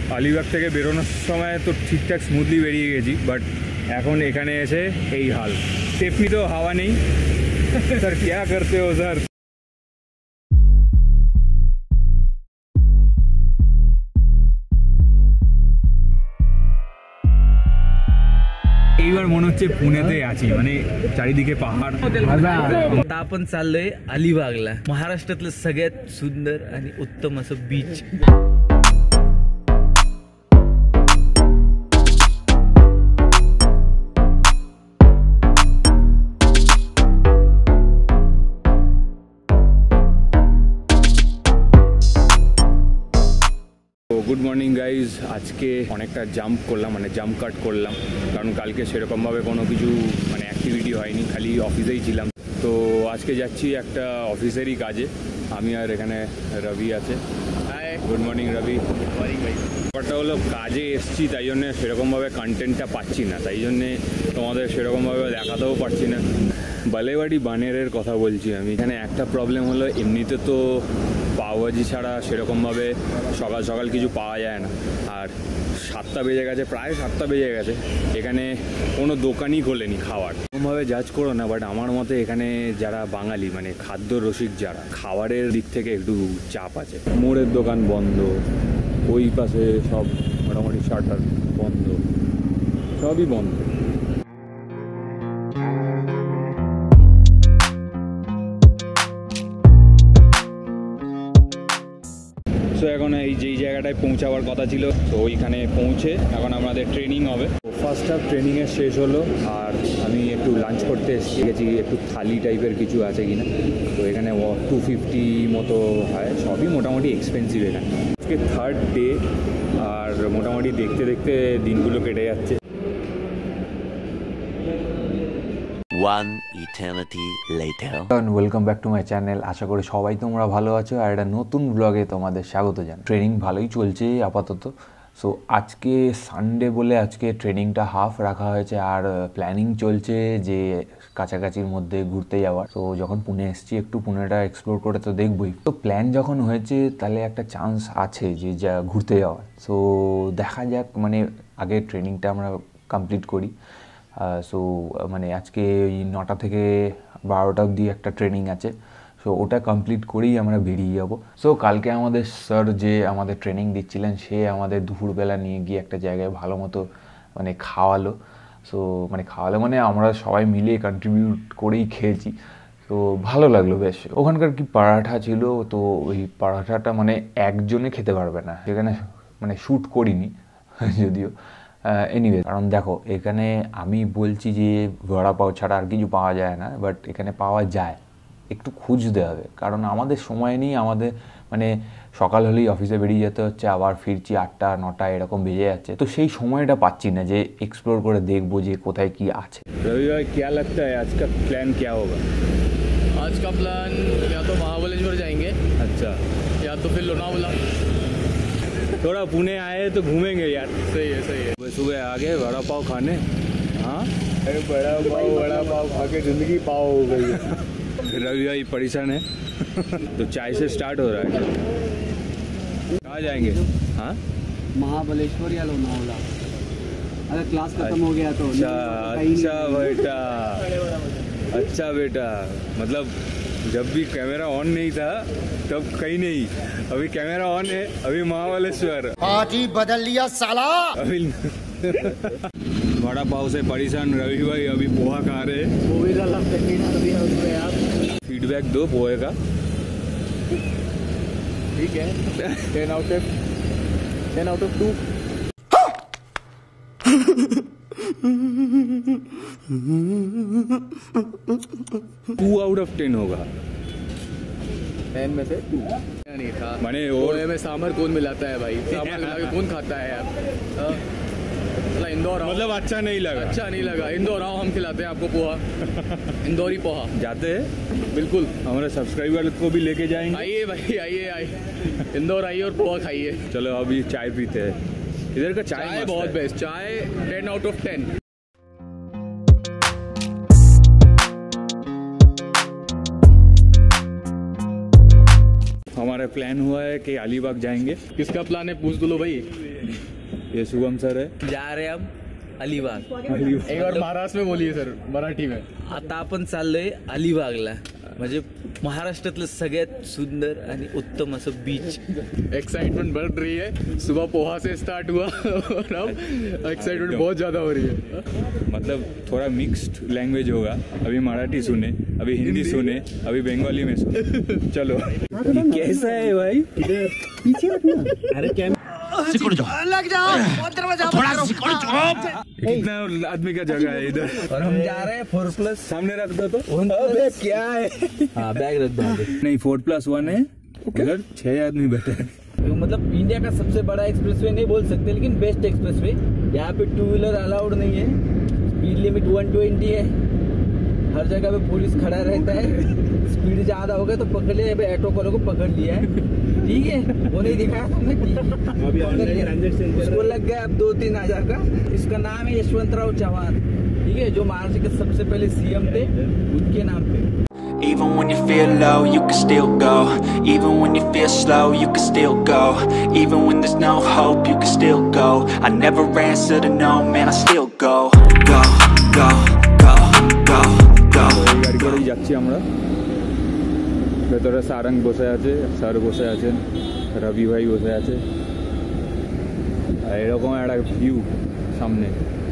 আলিবাগ থেকে বেরোনোর সময় তো ঠিকঠাক স্মুথলি বেরিয়ে গেছি, বাট এখন এখানে এসে এই হাল। স্টেপনিতেও হাওয়া নেই। স্যার ক্যা করতে হো স্যার? এইবার মনে হচ্ছে पुण्याতে আছি, মানে চারিদিকে पाहाड। आता आपण चाललोय अलिबागला, महाराष्ट्रातलं सगळ्यात सुंदर आणि उत्तम असं बीच। Good morning guys. আজকে অনেকটা জাম্প করলাম, মানে জাম্প কাট করলাম, কারণ কালকে সেরকমভাবে কোনো কিছু মানে অ্যাক্টিভিটি হয়নি, খালি অফিসেই ছিলাম। তো আজকে যাচ্ছি একটা অফিসেরই কাজে, আমি আর এখানে রবি আছে। Hi, good morning Robi. Morning ভাই। ব্যাপারটা হলো কাজে এসছি, তাই জন্যে সেরকমভাবে কন্টেন্টটা পাচ্ছি না, তাই জন্যে তোমাদের সেরকমভাবে দেখাতেও পারছি না। বালেবাড়ি বানেরের কথা বলছি আমি। এখানে একটা প্রবলেম হলো, এমনিতে তো পাওভাজি ছাড়া সেরকমভাবে সকাল সকাল কিছু পাওয়া যায় না, আর 7টা বেজে গেছে, প্রায় 7টা বেজে গেছে, এখানে কোনো দোকানই খোলেনি খাওয়ার। এরকমভাবে জাজ করো না, বাট আমার মতে এখানে যারা বাঙালি মানে খাদ্য রসিক যারা, খাবারের দিক থেকে একটু চাপ আছে। মোড়ের দোকান বন্ধ, ওই পাশে সব মোটামুটি শাটার বন্ধ, সবই বন্ধ। তো এখন এই যেই জায়গাটায় পৌঁছাবার কথা ছিল, তো ওইখানে পৌঁছে এখন আমাদের ট্রেনিং হবে। ফার্স্ট হাফ ট্রেনিংয়ের শেষ হলো, আর আমি একটু লাঞ্চ করতে এসেছি, একটু থালি টাইপের কিছু আছে কিনা। তো এখানে 250 মতো হয়, সবই মোটামুটি এক্সপেন্সিভ এখানে। আজকে 3rd ডে, আর মোটামুটি দেখতে দেখতে দিনগুলো কেটে যাচ্ছে। One eternity later. Welcome back to my channel. আশা করি সবাই তোমরা ভালো আছো, আর একটা নতুন ব্লগে তোমাদের স্বাগত জানাই। ট্রেনিং ভালোই চলছে আপাতত। সো আজকে সানডে বলে আজকে ট্রেনিংটা হাফ রাখা হয়েছে, আর প্ল্যানিং চলছে যে কাছাকাছির মধ্যে ঘুরতে যাওয়ার। তো যখন পুনে এসেছি, একটু পুনেটা এক্সপ্লোর করে তো দেখবই। তো প্ল্যান যখন হয়েছে, তাহলে একটা চান্স আছে যে যা ঘুরতে যাওয়ার। সো দেখা যাক, মানে আগে ট্রেনিংটা আমরা কমপ্লিট করি। সো মানে আজকে ওই 9টা থেকে 12টা অবধি একটা ট্রেনিং আছে। সো ওটা কমপ্লিট করেই আমরা বেরিয়ে যাব। সো কালকে আমাদের স্যার যে আমাদের ট্রেনিং দিচ্ছিলেন, সে আমাদের দুপুরবেলা নিয়ে গিয়ে একটা জায়গায় ভালো মতো মানে খাওয়ালো। সো মানে খাওয়ালো মানে আমরা সবাই মিলে কন্ট্রিবিউট করেই খেয়েছি। তো ভালো লাগলো বেশ। ওখানকার কি পরাঠা ছিল, তো ওই পরাঠাটা মানে একজনে খেতে পারবে না, সেখানে মানে শ্যুট করিনি যদিও। এনিওয়ে, কারণ দেখো এখানে আমি বলছি যে বড়া পাও ছাড়া আর কিছু পাওয়া যায় না, বাট এখানে পাওয়া যায়, একটু খুঁজতে হবে। কারণ আমাদের সময় নেই, আমাদের মানে সকাল হলেই অফিসে বেরিয়ে যেতে হচ্ছে, আবার ফিরছি 8টা 9টা এরকম বেজে যাচ্ছে। তো সেই সময়টা পাচ্ছি না যে এক্সপ্লোর করে দেখবো যে কোথায় কি আছে। रवि भाई क्या लगता है आज का प्लान क्या होगा? आज का प्लान या तो महाबलेश्वर जाएंगे, अच्छा, या तो फिर लोनावला। थोड़ा पुणे आए तो घूमेंगे यार। सही है, सही है। सुबह सुबह आ गए वड़ा पाव खाने। हाँ, अरे बड़ा पाव खा के जिंदगी पाव हो गई। रवि भाई परेशान है। तो चाय से स्टार्ट हो रहा है। कहाँ जाएंगे? हाँ, महाबलेश्वर या लोनावला। अगर क्लास खत्म हो गया तो अच्छा अच्छा बेटा, अच्छा बेटा। मतलब जब भी कैमरा ऑन नहीं था तब कहीं नहीं, अभी कैमरा ऑन है, अभी महाबलेश्वर। पार्टी बदल लिया साला। अभी वड़ा पाव से परेशान रवि भाई अभी पोहा खा रहे हैं। फीडबैक दो पोहे का। ठीक है, 10 आउट ऑफ 2। 2 आउट ऑफ 10 होगा। 10 में से 2 नहीं था। माने पोहे में सांभर कौन मिलाता है भाई? सांभर मिला के कौन खाता है यार? इंदौर आओ। मतलब अच्छा नहीं लगा। अच्छा नहीं लगा। इंदौर आओ, हम खिलाते हैं आपको पोहा। इंदौरी पोहा। जाते हैं, बिल्कुल। हमारे सब्सक्राइबर को भी लेके जाएंगे। आइए भाई, आइए। इंदौर आइए और पोहा खाइए। चलो अभी चाय पीते हैं। इधर का चाय बहुत बेस्ट। चाय 10 आउट ऑफ 10। हमारे प्लान हुआ है कि अलीबाग जाएंगे। किसका प्लान है पूछ दो लो भाई। ये शुभम सर है। जा रहे हम अलिबाग. एक बार महाराष्ट्र में बोलिए सर, मराठी में. आता आपण चाललोय अलिबागला, म्हणजे महाराष्ट्रातलं सगळ्यात सुंदर आणि उत्तम असं बीच. एक्साइटमेंट बढ़ रही है, सुबह पोहा से स्टार्ट हुआ और अब एक्साइटमेंट बहुत ज्यादा हो रही है. मतलब थोड़ा मिक्स्ड लैंग्वेज होगा, अभी मराठी सुने, अभी हिंदी सुने, अभी बंगाली में सुने. चलो कैसा है भाई? पीछे रखना. अरे क्या कितना आदमी का जगह है इधर, और हम जा रहे हैं 4+. सामने रख दो तो. अबे क्या है? हाँ बैग रख दो आगे. नहीं 4+1 है, उधर 6 आदमी बैठे हैं. मतलब इंडिया का सबसे बड़ा एक्सप्रेसवे नहीं बोल सकते, लेकिन बेस्ट एक्सप्रेसवे. यहाँ पे 2 व्हीलर अलाउड नहीं है, स्पीड लिमिट 120 है, हर जगह पे पुलिस खड़ा रहता है. स्पीड ज्यादा हो गया तो पकड़ लिया, ऑटो वालों को पकड़ लिया है. ठीक है, वो नहीं दिखाया तुमने. उसको लग गया अब 2-3 हजार का. इसका नाम है यशवंतराव चौहान. ठीक है, जो महाराष्ट्र के सबसे पहले सीएम थे, उनके नाम पे. Even when you feel low, you can still go. Even when you feel slow, you can still go. Even when there's no hope, you can still go. I never answer to no, man, I still go. Go, go, go, go, go. এই গাড়ি করেই যাচ্ছি আমরা. ভেতরে সারং বসে আছে, sir বসে আছেন, রবি ভাই বসে আছে, আর এরকম একটা ভিউ সামনে.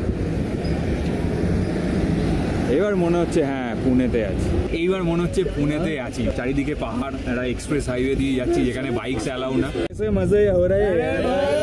এবার মনে হচ্ছে হ্যাঁ পুনেতে আছি. এইবার মনে হচ্ছে পুনেতে আছি. চারিদিকে পাহাড়, একটা এক্সপ্রেস হাইওয়ে দিয়ে যাচ্ছি যেখানে বাইক চালাও না. ऐसे मजे हो रहे हैं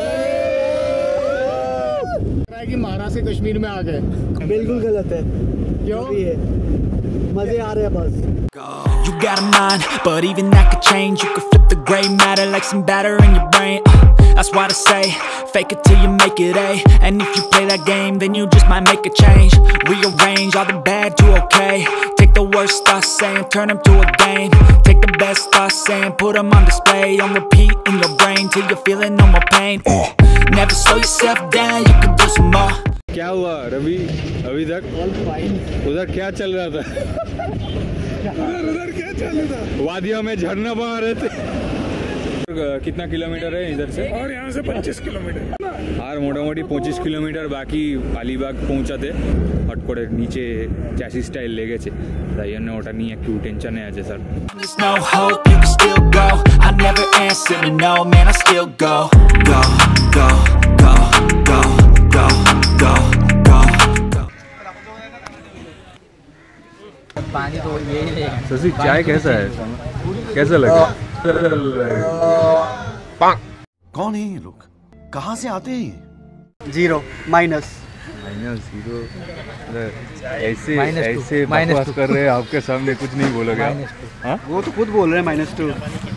कि महाराष्ट्र से कश्मीर में आ गए. बिल्कुल गलत है. क्यों? मजे आ रहे हैं बस. You got a mind, but even that could change. You could flip the gray matter like some batter in your brain. That's why I say, fake it till you make it A. And if you play that game, then you just might make a change. Rearrange all the bad to okay. Take the worst thoughts saying, turn them to a game. Take the best thoughts saying, put them on display. On repeat in your brain till you're feeling no more pain. Never slow yourself down, you can do some more. क्या हुआ रवि अभी तक? उधर क्या चल रहा था? उधर क्या चल रहा था? वादियों में झरना बहा रहे थे. कितना किलोमीटर है इधर से? और यहाँ से 25 किलोमीटर. আর মোটামুটি 25 কিলোমিটার বাকি আলিবাগ পৌঁছাতে. হট করে নিচে চ্যাসিস টাইল লেগেছে, তাই জন্য ওটা নিয়ে একটু টেনশনে আছে sir. There's no hope, you can still go. I never answer to no, man, I still go. Go, go, go, go, go, go, go, go. पानी तो यही है. शशि चाय कैसा है? कैसा लगा? कौन है ये लोग, कहाँ से आते हैं ये? 0 माइनस. -0. ऐसे ऐसे बकवास कर रहे हैं आपके सामने, कुछ नहीं बोलोगे आप? हाँ? वो तो खुद बोल रहे हैं -2.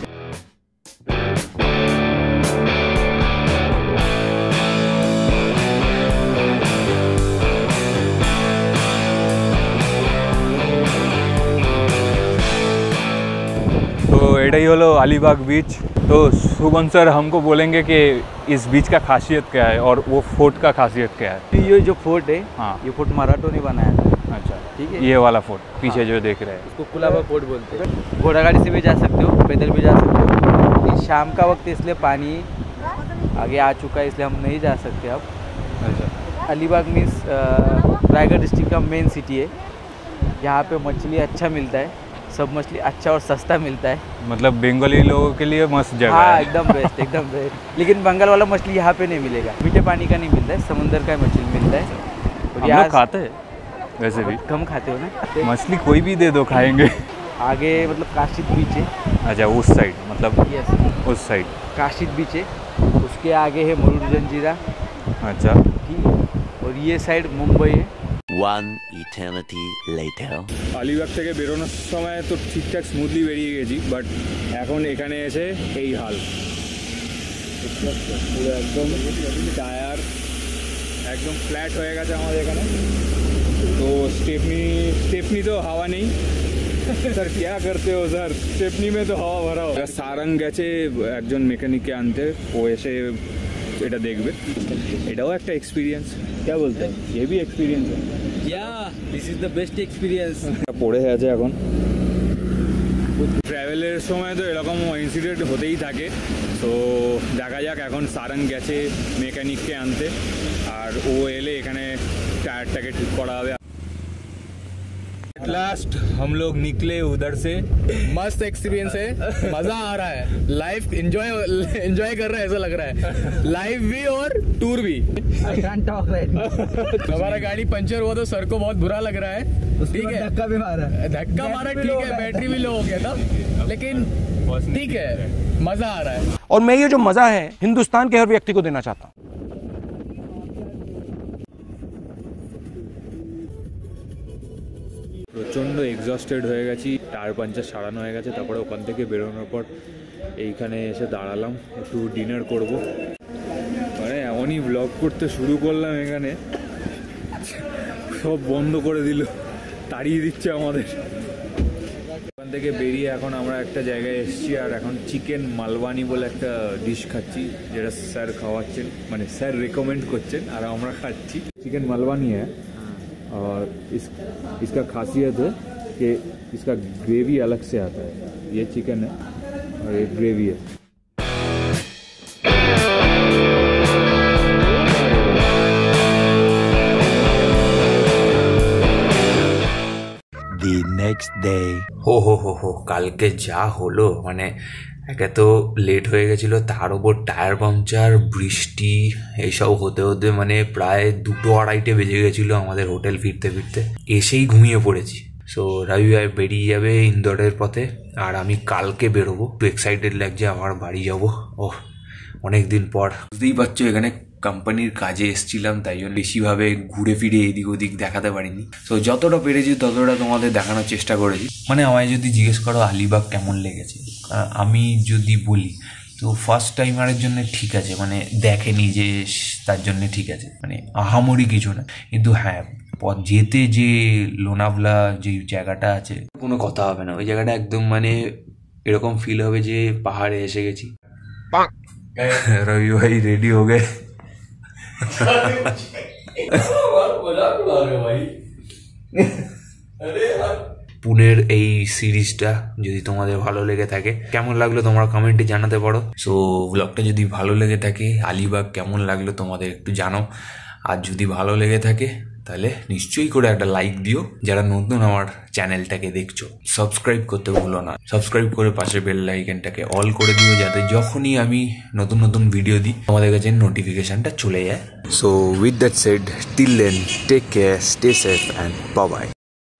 तो एटाई हलो अलीबाग बीच. तो शुभम सर हमको बोलेंगे कि इस बीच का खासियत क्या है और वो फोर्ट का खासियत क्या है. ये जो फोर्ट है, हाँ. ये फोर्ट मराठों ने बनाया था. अच्छा, ठीक है. ये वाला फोर्ट पीछे जो देख रहे हैं, इसको कुलाबा फोर्ट बोलते हैं. घोड़ा गाड़ी से भी जा सकते हो, पैदल भी जा सकते हो. ये शाम का वक्त है, इसलिए पानी आगे आ चुका है, इसलिए हम नहीं जा सकते अब. अच्छा. अलीबाग मीन्स रायगढ़ डिस्ट्रिक्ट का मेन सिटी है. यहाँ पे मछली अच्छा मिलता है, सब मछली अच्छा और सस्ता मिलता है. मतलब बंगाली लोगों के लिए मस्त जगह हाँ है. एकदम बेस्ट, एकदम बेस्ट. लेकिन बंगाल वाला मछली यहाँ पे नहीं मिलेगा. मीठे पानी का नहीं मिलता है, समुंदर का मछली मिलता है. और हम यहाँ लोग खाते हैं वैसे भी. कम खाते हो ना. मछली कोई भी दे दो खाएंगे. आगे मतलब काशिद बीच है. अच्छा, उस साइड, मतलब यस, उस साइड काशिद बीच है. उसके आगे है मुरुड जंजीरा. अच्छा. ठीक है. और ये साइड मुंबई है. One eternity later. আলিবাগ থেকে বেরোনোর সময় তো ঠিকঠাক স্মুথলি বেরিয়ে গেছি, বাট এখন এখানে এসে এই হাল. পুরো একদম টায়ার একদম ফ্ল্যাট হয়ে গেছে আমাদের এখানে. তো स्टेपनी तो हवा नहीं. স্যার क्या करते हो सर? स्टेपनी में तो हवा भरा हो. সারাং গেছে একজন মেকানিককে আনতে, ও এসে এটা দেখবে. এটাও একটা এক্সপিরিয়েন্স. क्या बोलते हैं? ये भी एक्सपीरियंस है. या this is the best experience. পড়ে আছে এখন. ট্রাভেল ট্রাভেলের সময় তো এরকম ইনসিডেন্ট হতেই থাকে। তো দেখা যাক, এখন সারাং গেছে মেকানিককে আনতে, আর ও এলে এখানে টায়ারটাকে ঠিক করা হবে। लास्ट हम लोग निकले उधर से, मस्त एक्सपीरियंस है, मजा आ रहा है, लाइफ एंजॉय कर रहा है ऐसा लग रहा है, लाइव भी और टूर भी। I can't talk right now. हमारा गाड़ी पंचर हुआ तो सर को बहुत बुरा लग रहा है, ठीक है, धक्का भी मारा, धक्का मारा, ठीक है, बैटरी भी लो हो गया था, लेकिन ठीक है, मजा आ रहा है। और मैं ये जो मजा है हिंदुस्तान के हर व्यक्ति को देना चाहता हूँ। প্রচণ্ড এক্সস্টেড হয়ে গেছি, টায়ার পাঞ্চার সারানো হয়ে গেছে। তারপরে ওখান থেকে বেরোনোর পর এইখানে এসে দাঁড়ালাম, একটু ডিনার করব। মানে এমনই ব্লগ করতে শুরু করলাম, এখানে সব বন্ধ করে দিল, তাড়িয়ে দিচ্ছে আমাদের। ওখান থেকে বেরিয়ে এখন আমরা একটা জায়গায় এসেছি, আর এখন চিকেন মালওয়ানি বলে একটা ডিশ খাচ্ছি, যেটা স্যার খাওয়াচ্ছেন, মানে স্যার রেকমেন্ড করছেন, আর আমরা খাচ্ছি। চিকেন মালওয়ানি है और इसका खासियत है कि इसका ग्रेवी अलग से आता है। ये चिकन है और ये ग्रेवी है। The next day. হো কালকে যা হলো, মানে একে তো লেট হয়ে গেছিলো, তার ওপর টায়ার পাংচার, বৃষ্টি, এইসব হতে হতে মানে প্রায় 2-2:30 বেজে গেছিলো আমাদের হোটেল ফিরতে ফিরতে। এসেই ঘুমিয়ে পড়েছি। সো রবি ভাই বেরিয়ে যাবে ইন্দোরের পথে, আর আমি কালকে বেরোবো। একটু এক্সাইটেড লাগছে, আমার বাড়ি যাবো। ওহ, অনেক দিন পর। বুঝতেই পারছো এখানে কোম্পানির কাজে এসেছিলাম, তাই জন্য বেশিভাবে ঘুরে ফিরে এদিক ওদিক দেখাতে পারিনি। তো যতটা পেরেছি ততটা তোমাদের দেখানোর চেষ্টা করেছি। মানে আমায় যদি জিজ্ঞেস করো আলিবাগ কেমন লেগেছে, আমি যদি বলি তো ফার্স্ট টাইমারের জন্য ঠিক আছে, মানে দেখেনি যে তার জন্য ঠিক আছে, মানে আহামরি কিছু না। কিন্তু হ্যাঁ, যেতে যে লোনাভলা যে জায়গাটা আছে, কোনো কথা হবে না। ওই জায়গাটা একদম মানে এরকম ফিল হবে যে পাহাড়ে এসে গেছি। রবি ভাই রেডি হয়ে গেছে। পুনের এই সিরিজটা যদি তোমাদের ভালো লেগে থাকে, কেমন লাগলো তোমরা কমেন্টে জানাতে পারো। সো ব্লগটা যদি ভালো লেগে থাকে, আলিবাগ কেমন লাগলো তোমাদের একটু জানাও। আর যদি ভালো লেগে থাকে তাহলে নিশ্চয়ই করে একটা লাইক দিও। যারা নতুন আমার চ্যানেলটাকে দেখছো, সাবস্ক্রাইব করতে ভুলো না। সাবস্ক্রাইব করে পাশে বেল আইকনটাকে অল করে দিও, যাতে যখনই আমি নতুন নতুন ভিডিও দিই তোমাদের কাছে নোটিফিকেশনটা চলে যায়। So with that said, till then, take care, stay safe and bye bye.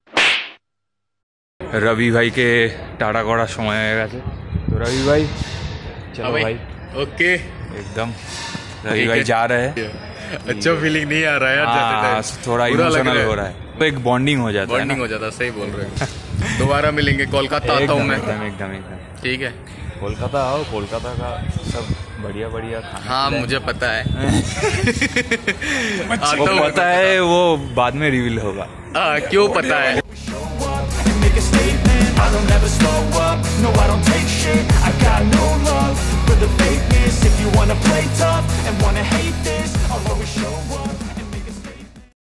রবি ভাইকে টাটা করার সময় হয়ে গেছে। তো রবি भाई चलो भाई, ओके, एकदम रवि भाई जा रहे हैं। अच्छा फीलिंग नहीं आ रहा है यार, जाते टाइम थोड़ा इमोशनल हो रहा है, तो एक बॉन्डिंग हो जाता है, बॉन्डिंग हो जाता है। सही बोल रहे हो। दोबारा मिलेंगे, कोलकाता आता हूँ मैं। एकदम ठीक है, कोलकाता आओ, कोलकाता का सब बढ़िया खाना। हाँ मुझे पता है। वो पता है, वो बाद में रिवील होगा। क्यों पता है? Make a statement, I don't ever slow up. No, I don't take shit. I got no love for the fakeness. If you wanna play tough and wanna hate this,